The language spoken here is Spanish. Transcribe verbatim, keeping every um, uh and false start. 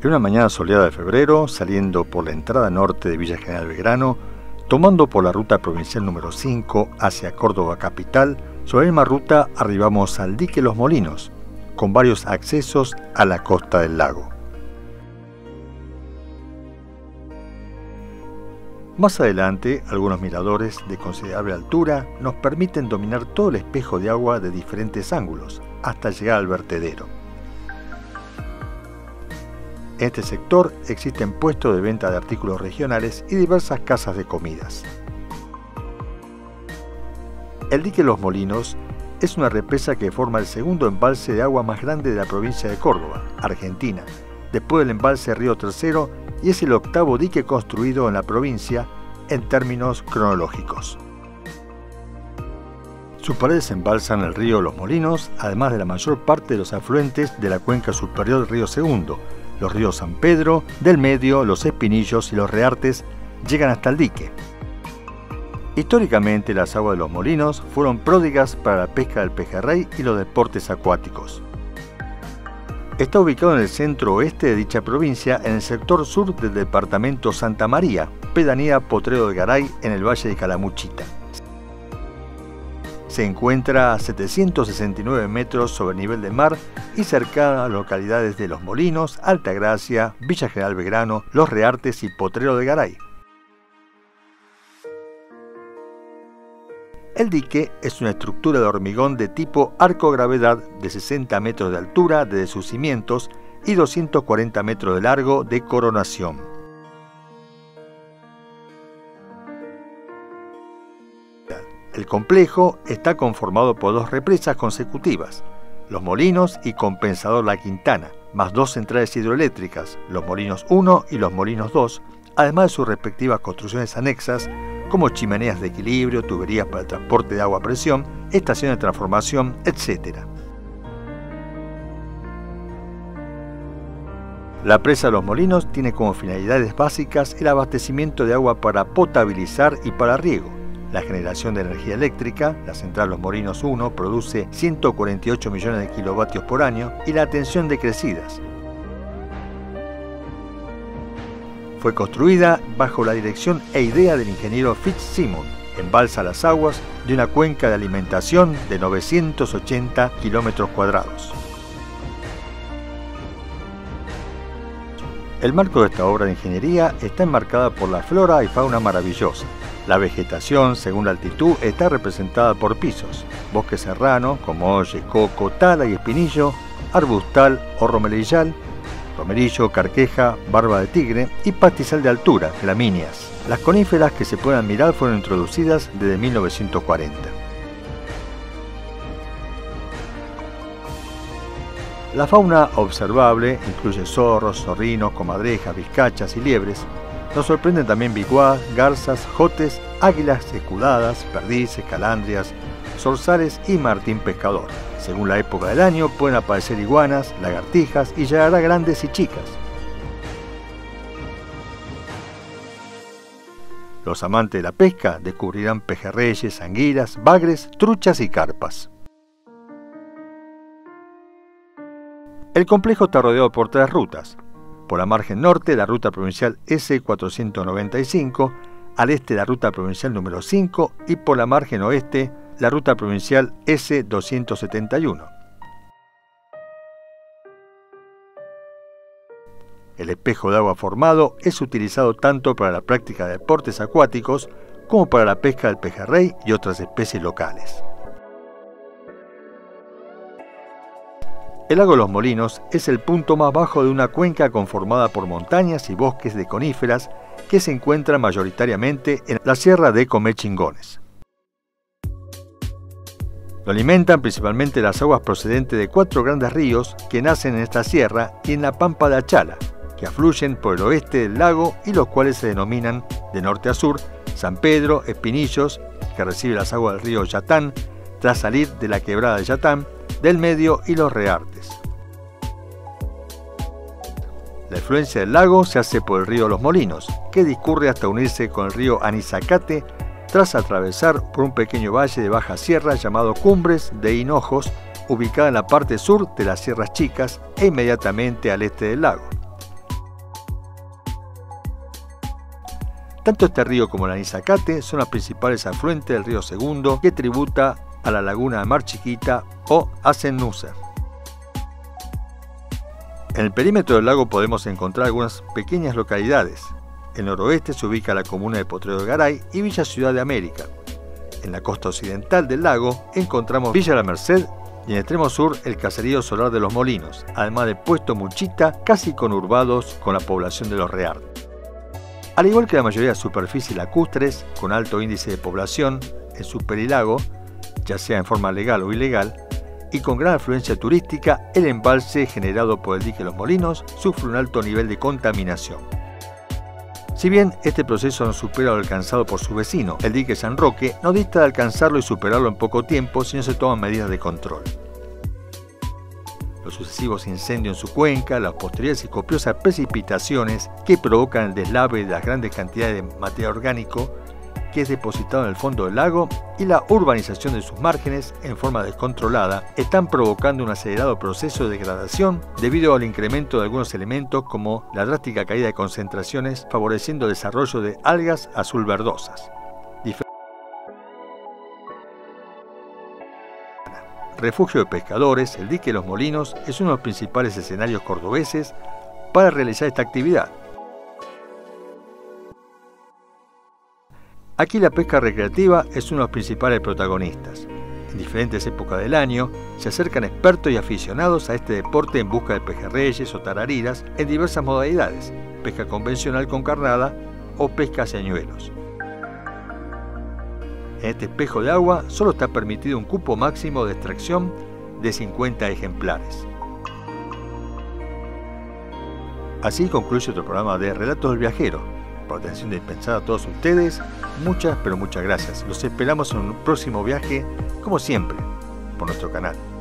En una mañana soleada de febrero, saliendo por la entrada norte de Villa General Belgrano, tomando por la ruta provincial número cinco hacia Córdoba capital, sobre la misma ruta arribamos al dique Los Molinos, con varios accesos a la costa del lago. Más adelante, algunos miradores de considerable altura nos permiten dominar todo el espejo de agua de diferentes ángulos, hasta llegar al vertedero. En este sector existen puestos de venta de artículos regionales y diversas casas de comidas. El dique Los Molinos es una represa que forma el segundo embalse de agua más grande de la provincia de Córdoba, Argentina, después del embalse Río Tercero, y es el octavo dique construido en la provincia en términos cronológicos. Sus paredes embalsan el río Los Molinos, además de la mayor parte de los afluentes de la cuenca superior del río Segundo. Los ríos San Pedro, del Medio, los Espinillos y los Reartes llegan hasta el dique. Históricamente, las aguas de Los Molinos fueron pródigas para la pesca del pejerrey y los deportes acuáticos. Está ubicado en el centro oeste de dicha provincia, en el sector sur del departamento Santa María, pedanía Potrero de Garay, en el valle de Calamuchita. Se encuentra a setecientos sesenta y nueve metros sobre el nivel del mar y cercana a las localidades de Los Molinos, Altagracia, Villa General Belgrano, Los Reartes y Potrero de Garay. El dique es una estructura de hormigón de tipo arco-gravedad de sesenta metros de altura desde sus cimientos y doscientos cuarenta metros de largo de coronación. El complejo está conformado por dos represas consecutivas, Los Molinos y Compensador La Quintana, más dos centrales hidroeléctricas, Los Molinos uno y Los Molinos dos, además de sus respectivas construcciones anexas, como chimeneas de equilibrio, tuberías para el transporte de agua a presión, estaciones de transformación, etcétera. La presa de Los Molinos tiene como finalidades básicas el abastecimiento de agua para potabilizar y para riego, la generación de energía eléctrica. La central Los Molinos uno produce ciento cuarenta y ocho millones de kilovatios por año, y la atención de crecidas. Fue construida bajo la dirección e idea del ingeniero Fitzsimons. Embalsa las aguas de una cuenca de alimentación de novecientos ochenta kilómetros cuadrados. El marco de esta obra de ingeniería está enmarcada por la flora y fauna maravillosa. La vegetación, según la altitud, está representada por pisos: bosque serrano, como oye, coco, tala y espinillo, arbustal o romerillal, romerillo, carqueja, barba de tigre y pastizal de altura, gramíneas. Las coníferas que se pueden mirar fueron introducidas desde mil novecientos cuarenta. La fauna observable incluye zorros, zorrinos, comadrejas, vizcachas y liebres. Nos sorprenden también bicuás, garzas, jotes, águilas escudadas, perdices, calandrias, zorzales y martín pescador. Según la época del año pueden aparecer iguanas, lagartijas y yarará grandes y chicas. Los amantes de la pesca descubrirán pejerreyes, anguilas, bagres, truchas y carpas. El complejo está rodeado por tres rutas. Por la margen norte, la ruta provincial ese cuatrocientos noventa y cinco, al este la ruta provincial número cinco y por la margen oeste, la ruta provincial ese doscientos setenta y uno. El espejo de agua formado es utilizado tanto para la práctica de deportes acuáticos como para la pesca del pejerrey y otras especies locales. El lago Los Molinos es el punto más bajo de una cuenca conformada por montañas y bosques de coníferas que se encuentran mayoritariamente en la sierra de Comechingones. Lo alimentan principalmente las aguas procedentes de cuatro grandes ríos que nacen en esta sierra y en la pampa de Achala, que afluyen por el oeste del lago y los cuales se denominan de norte a sur San Pedro, Espinillos, que recibe las aguas del río Yatán tras salir de la quebrada de Yatán, del Medio y los Reartes. La influencia del lago se hace por el río Los Molinos, que discurre hasta unirse con el río Anizacate tras atravesar por un pequeño valle de baja sierra llamado Cumbres de Hinojos, ubicada en la parte sur de las Sierras Chicas e inmediatamente al este del lago. Tanto este río como la Nizacate son los principales afluentes del río Segundo, que tributa a la laguna de Mar Chiquita o Asenúcer. En el perímetro del lago podemos encontrar algunas pequeñas localidades. En el noroeste se ubica la comuna de Potrero de Garay y Villa Ciudad de América. En la costa occidental del lago encontramos Villa La Merced y en el extremo sur el caserío Solar de los Molinos, además de Puesto Muchita, casi conurbados con la población de Los Reartes. Al igual que la mayoría de superficies lacustres con alto índice de población en su perilago, ya sea en forma legal o ilegal, y con gran afluencia turística, el embalse generado por el dique Los Molinos sufre un alto nivel de contaminación. Si bien este proceso no supera lo alcanzado por su vecino, el dique San Roque, no dista de alcanzarlo y superarlo en poco tiempo si no se toman medidas de control. Los sucesivos incendios en su cuenca, las posteriores y copiosas precipitaciones que provocan el deslave de las grandes cantidades de material orgánico que es depositado en el fondo del lago y la urbanización de sus márgenes en forma descontrolada están provocando un acelerado proceso de degradación debido al incremento de algunos elementos como la drástica caída de concentraciones favoreciendo el desarrollo de algas azul verdosas. Refugio de pescadores, el dique Los Molinos es uno de los principales escenarios cordobeses para realizar esta actividad. Aquí la pesca recreativa es uno de los principales protagonistas. En diferentes épocas del año se acercan expertos y aficionados a este deporte en busca de pejerreyes o tarariras en diversas modalidades, pesca convencional con carnada o pesca a señuelos. En este espejo de agua solo está permitido un cupo máximo de extracción de cincuenta ejemplares. Así concluye otro programa de Relatos del Viajero. Por atención dispensada a todos ustedes, muchas pero muchas gracias. Los esperamos en un próximo viaje, como siempre, por nuestro canal.